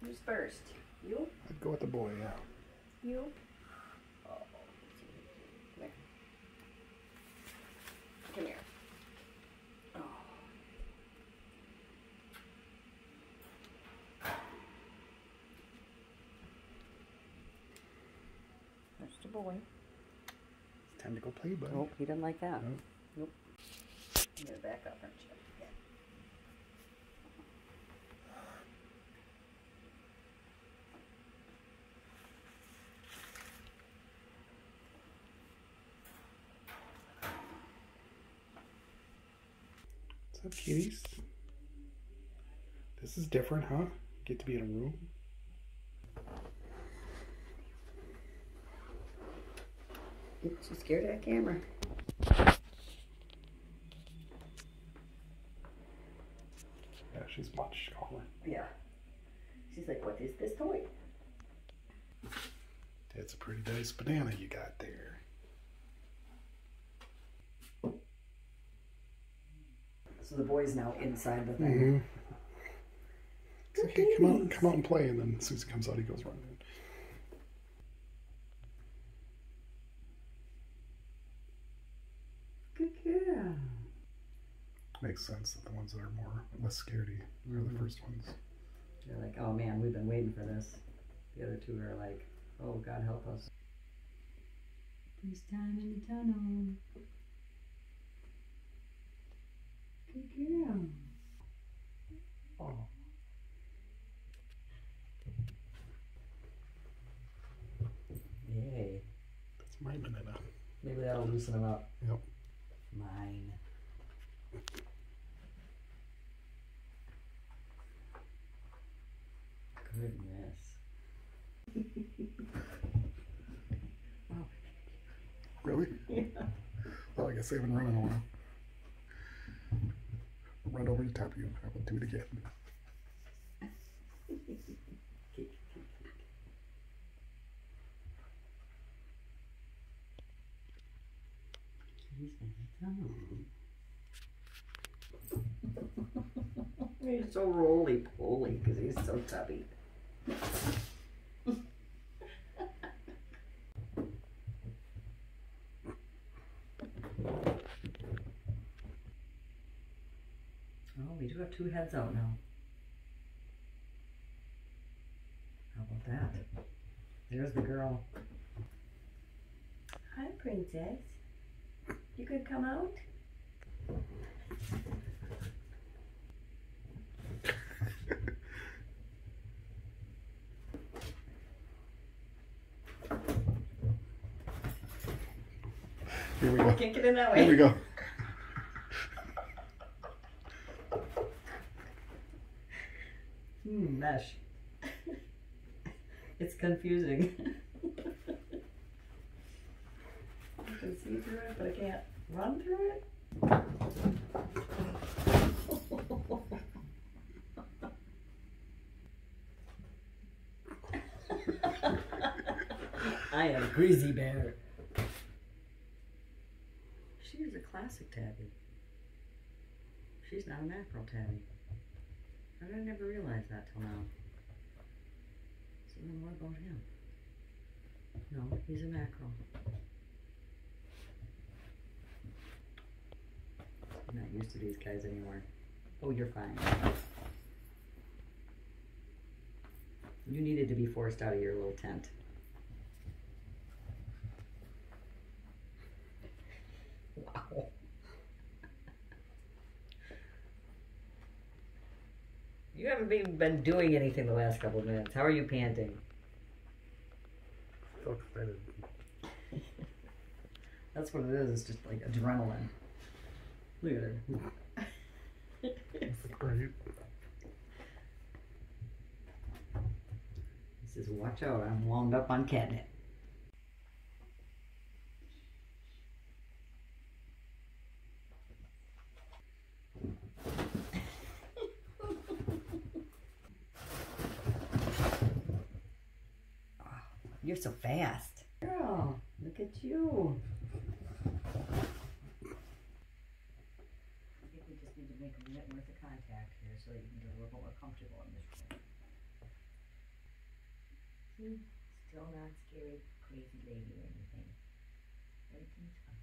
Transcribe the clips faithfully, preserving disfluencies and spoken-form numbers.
Who's first? You? I'd go with the boy, yeah. You? Oh, come here. Come here. Oh. That's the boy. It's time to go play, buddy. Nope, he doesn't like that. Nope. Nope. You gotta back up, aren't you? Yeah. What's up, kitties? This is different, huh? Get to be in a room. She's scared of that camera. Yeah, she's much calmer. Yeah. She's like, what is this toy? That's a pretty nice banana you got there. So the boy's now inside the thing. Mm-hmm. It's like, hey, come out, come out and play, and then as soon as he comes out, he goes running. Good girl. Makes sense that the ones that are more less scaredy are Mm-hmm. the first ones. They're like, oh man, we've been waiting for this. The other two are like, oh, God help us. First time in the tunnel. Good girl. Oh. Yay. That's my banana. Maybe that'll loosen him up. Yep. Mine. Goodness. Oh. Really? Yeah. Well, I guess I haven't run in a while. Run over the top of you. I will do it again. He's in the tunnel. He's so roly-poly because he's so tubby. Oh, we do have two heads out now. How about that? There's the girl. Hi, princess. You could come out? Here we go. I can't get in that way. Here we go. Hmm, mesh. It's confusing. I can see through it, but I can't run through it. I am Greasy Bear. She is a classic tabby. She's not a mackerel tabby. I never realized that till now. So then what about him? No, he's a mackerel. I'm not used to these guys anymore. Oh, you're fine. You needed to be forced out of your little tent. Wow. You haven't even been doing anything the last couple of minutes. How are you panting? So excited. That's what it is. It's just like adrenaline. Look at her. That's great. He says, watch out, I'm wound up on catnip. You're so fast. Girl, look at you. I think we just need to make a minute worth of contact here so that you can get a little more comfortable in this room. See? Still not scary, crazy lady or anything. Everything's fine.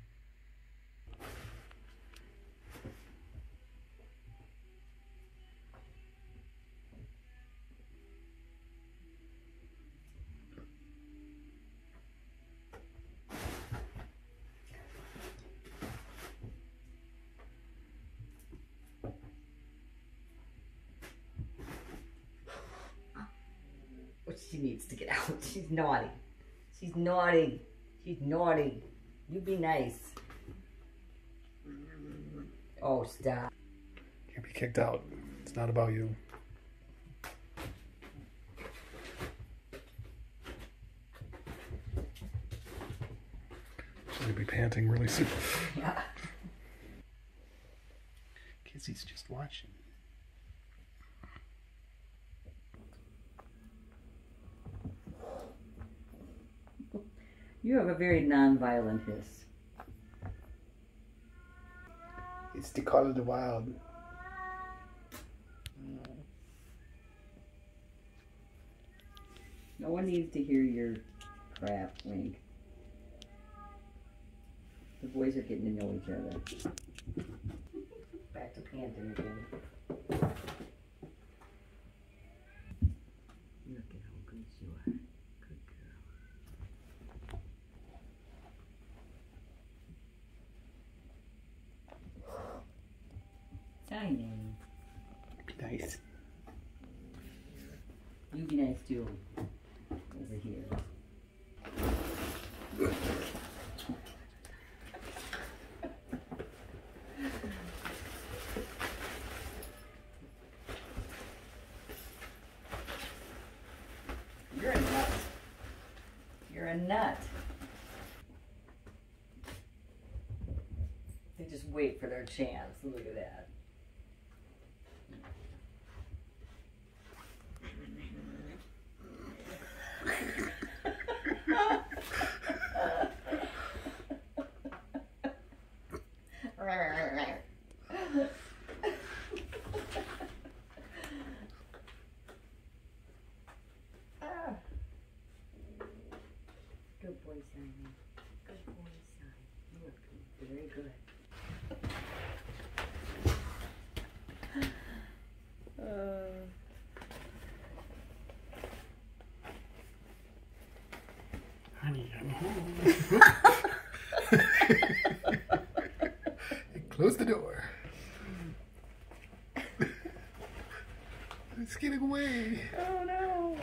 She needs to get out. She's naughty. She's naughty. She's naughty. You be nice. Oh, stop. Can't be kicked out. It's not about you. She's gonna be panting really soon. Yeah. Kizzy's just watching. You have a very non-violent hiss. It's the call of the wild. No one needs to hear your crap, Wink. The boys are getting to know each other. Back to panting again. Look at how good you are. Good girl. Tiny. Be nice. You be nice too. Over here. You're a nut. You're a nut. They just wait for their chance. Look at that. Good boy, Simon. Good boy, Simon. You are very good. Uh, Honey, I'm home. Close the door. It's getting away. oh no.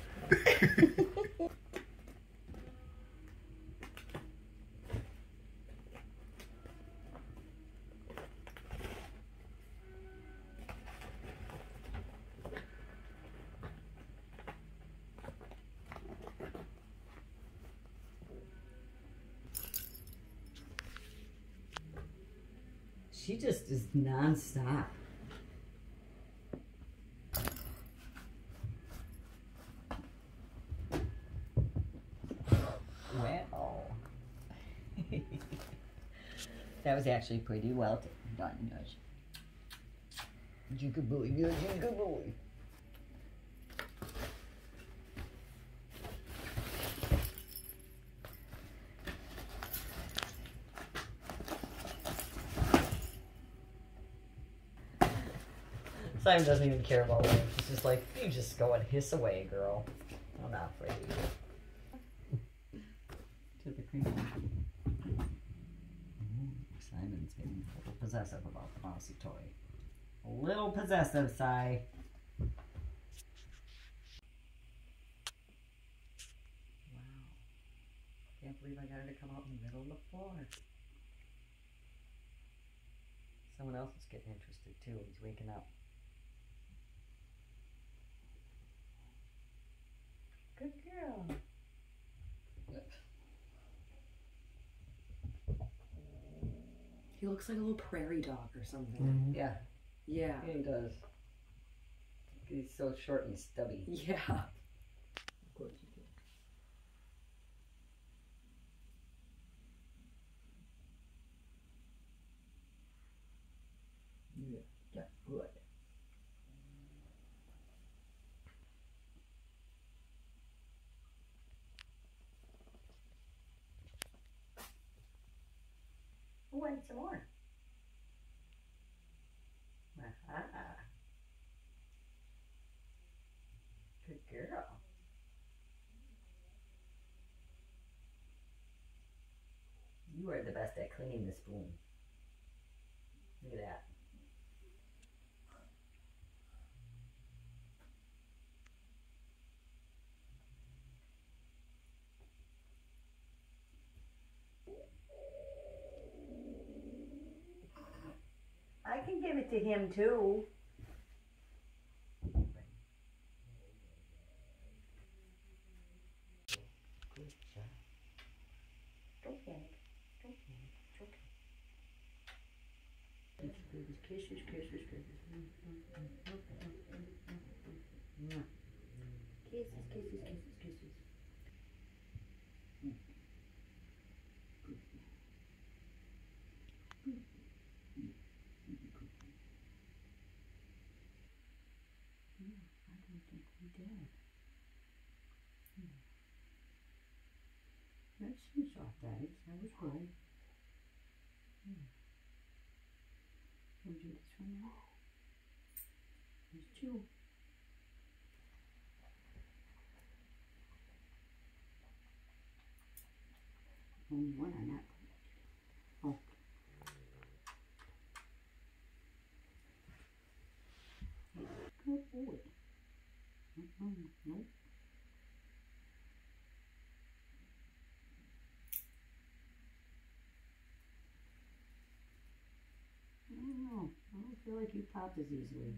She just is non-stop. Well, that was actually pretty well done, Nudge. Good boy, Nudge, good boy. Simon doesn't even care about Wayne. He's just like, you just go and hiss away, girl. I'm not afraid of you. To the cream. Simon's getting a little possessive about the mousy toy. A little possessive, Si. Wow. Can't believe I got her to come out in the middle of the floor. Someone else is getting interested too. He's waking up. Good girl. He looks like a little prairie dog or something. Mm-hmm. Yeah. Yeah. Yeah, he does. He's so short and stubby. Yeah. Of course he did. Yeah, yeah, good. want some more. Aha. Good girl. You are the best at cleaning the spoon. Look at that. I can give it to him too. Good job. Don't panic. Don't panic. It's okay. Kisses, kisses, kisses. Kisses, kisses, kisses, kisses. I don't think we did. Hmm. That's some soft eyes. That was good. Hmm. We'll do this one now. There's two. Only one on that. Oh. Good boy. Mm-mm. Nope. I don't know. I don't feel like you popped as easily.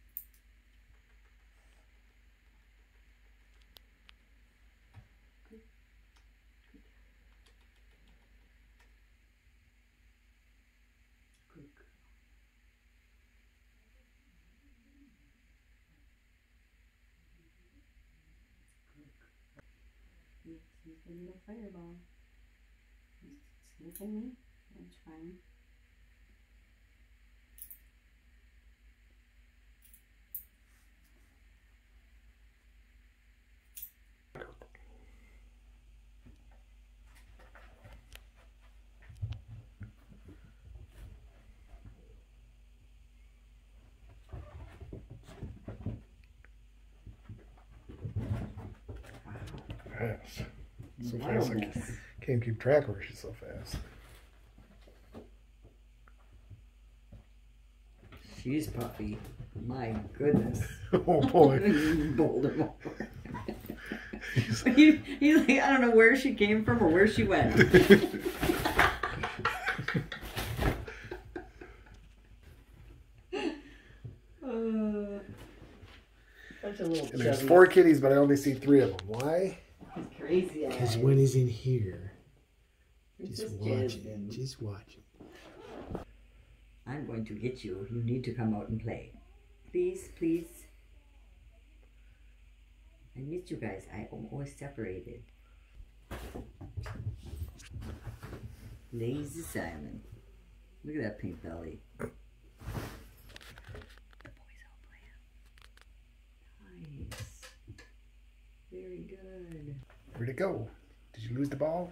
Good. Good. Good girl. Good girl. Yes, he's the little fireball. He's sniffing me. That's fine. Fast. So fast I can't, can't keep track of her. She's so fast. She's puffy. My goodness. Oh boy. Bowled him over. he, he's like, I don't know where she came from or where she went. uh, such a little And there's chubby. four kitties, but I only see three of them. Why? He's crazy. Because when he's in here, He's just just watching, jizzing. just watching. I'm going to get you. You need to come out and play. Please, please. I missed you guys. I always separated. Lazy Simon. Look at that pink belly. The boys all playing. Nice. Very good. Where'd it go? Did you lose the ball?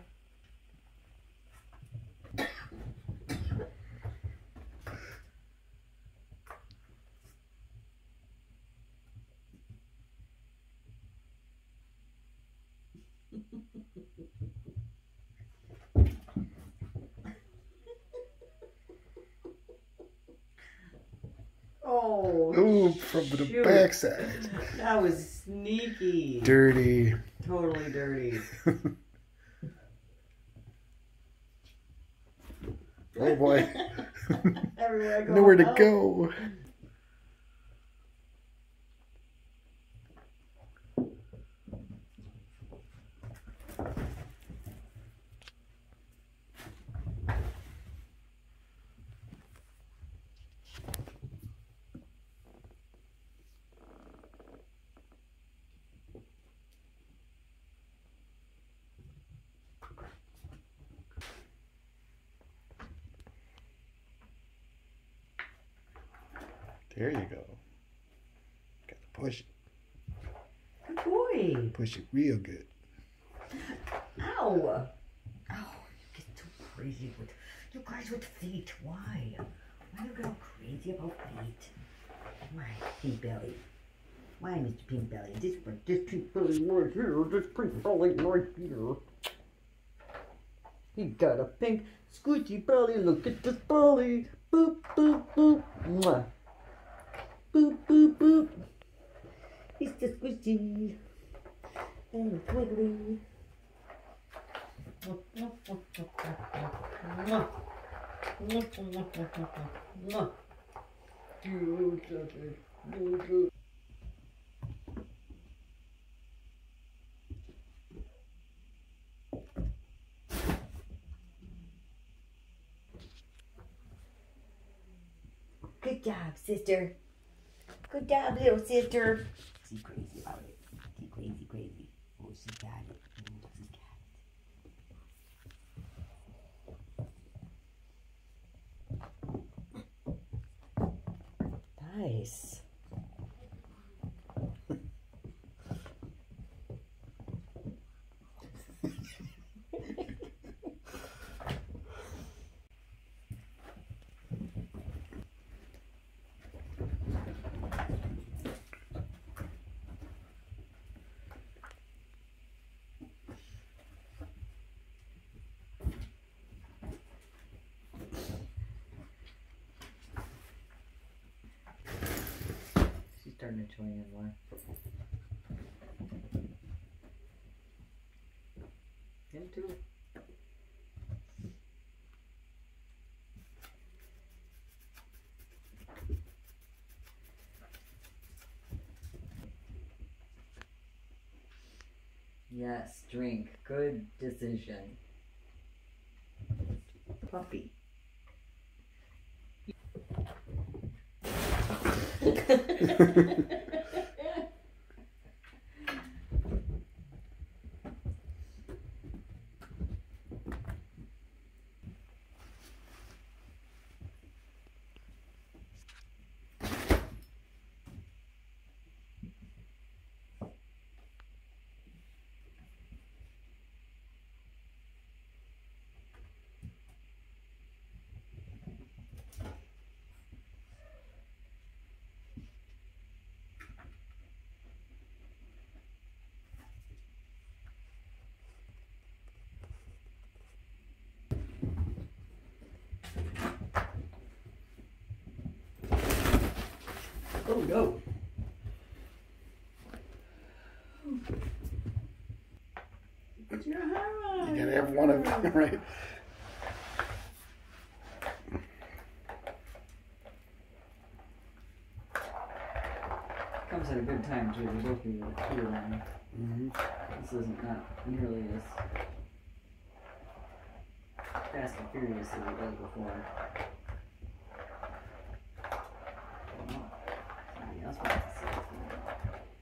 Oh, Ooh, from the shoot. backside. That was sneaky. Dirty. Totally dirty. Oh boy. Everywhere I go. Nowhere to out. go. There you go. Got to push it. Good boy. Push it real good. Ow. Ow. You get too crazy with You guys with feet, why? Why you go crazy about feet? Why, Pink Belly? Why, Mister Pink Belly? This one, this Pink Belly right here, this Pink Belly right here. He got a pink squishy belly, look at this belly. Boop, boop, boop. Mwah. Boop, boop, boop. He's the squishy and twiggly. Good job, sister. Good job, little sister. She's crazy about it. She's crazy, crazy. Oh, she got it. Oh, she got it. Nice. Starting to join in more. Him too. Yes, drink. Good decision. Puppy. Oh no. It's your hammer. You gotta have one of them, right? Comes at a good time too. There's both of you with two on. Mm-hmm. This isn't not nearly as fast and furious as it was before. Somebody else wants to see what's going on.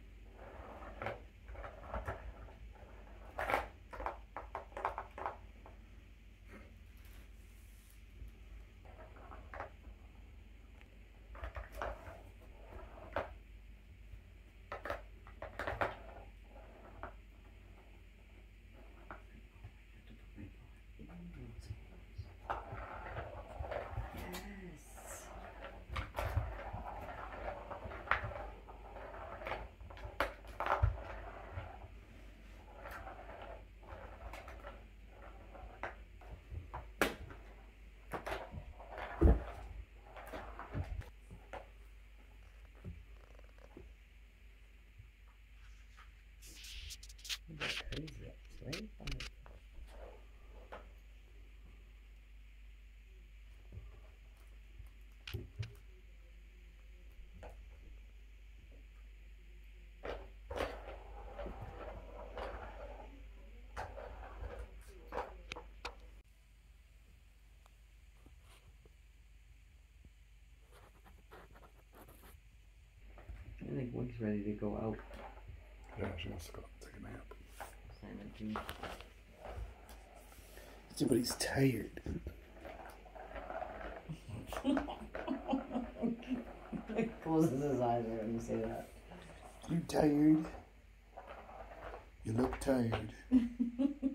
Crazy, actually. I think Wick's ready to go out. Yeah, she wants to go take a nap. Simon too. See, but he's tired. He closes his eyes when you say that. You tired? You look tired.